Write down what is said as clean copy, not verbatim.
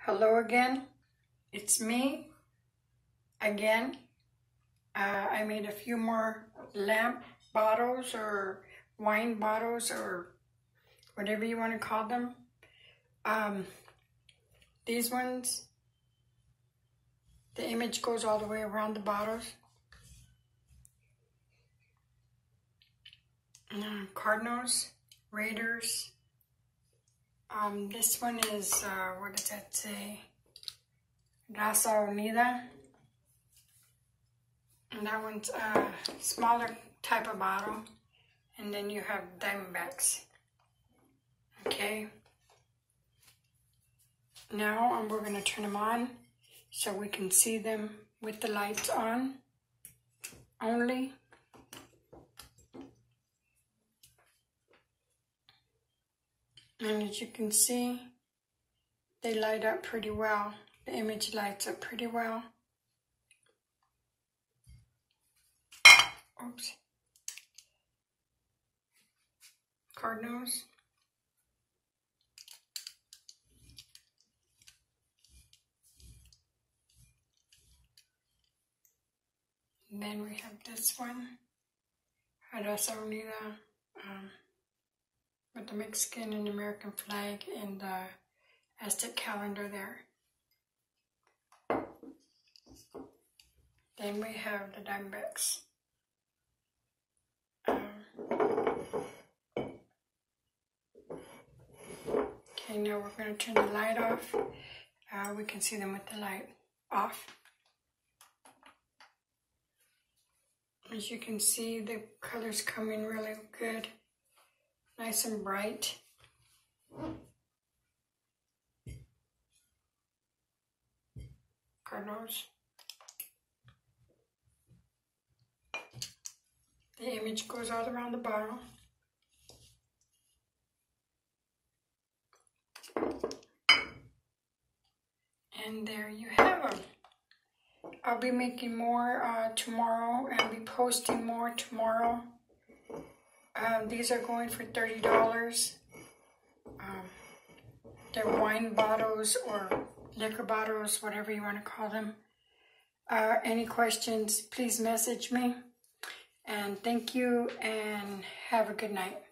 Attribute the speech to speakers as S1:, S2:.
S1: Hello again, it's me again. I made a few more lamp bottles or wine bottles or whatever you want to call them. These ones, the image goes all the way around the bottles. Cardinals, Raiders. This one is, what does that say? Raza Unida. And that one's a smaller type of bottle. And then you have Diamondbacks. Okay. Now we're going to turn them on so we can see them with the lights on only. And as you can see, they light up pretty well. The image lights up pretty well. Oops. Cardinals. And then we have this one, Raza Unida, with the Mexican and American flag and the Aztec calendar there. Then we have the Diamondbacks. Okay, now we're going to turn the light off. We can see them with the light off. As you can see, the colors come in really good. Nice and bright. Cardinals. The image goes all around the bottle. And there you have them. I'll be making more tomorrow and be posting more tomorrow. These are going for $30. They're wine bottles or liquor bottles, whatever you want to call them. Any questions, please message me. And thank you and have a good night.